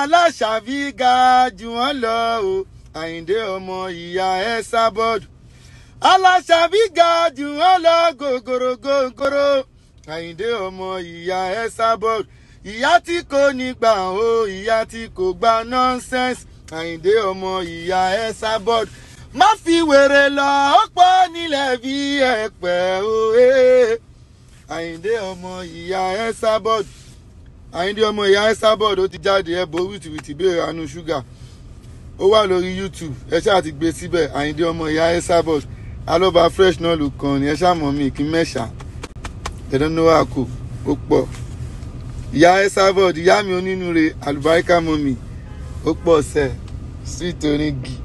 aláṣàbí ga jù wọ́n lọ o Àyìndé ọmọ Ìyá Esabod aláṣàbí ga jù wọ́n lọ gògòrò Àyìndé ọmọ Ìyá Esabod ìyá tí kò ní gbà o ìyá tí kò gba nonsense Àyìndé ọmọ Ìyá Esabod má fi wèrè lọ ọ̀pọ̀ nílẹ̀ bí ẹ̀pẹ̀ o Àyìndé ọmọ Ìyá Esabod Àyìndé ọmọ Ìyá Esabod ó ti jáde ẹbọ wìtìwìtì béèrè àánú ṣúgà ó wà lórí YouTube ẹ ṣáà ti gbé síbẹ̀ Àyìndé ọmọ Ìyá Esabod alọba fresh náà ló kàn ní ẹ ṣáà mọ̀ mí kí mẹ́ṣà ẹ̀dánnáwó àkó ó pọ̀ Ìyá Esabod ìyá mi onínúure àlùbáríkà mọ́ mi ó pọ̀ sẹ́ẹ̀ sweet onígi.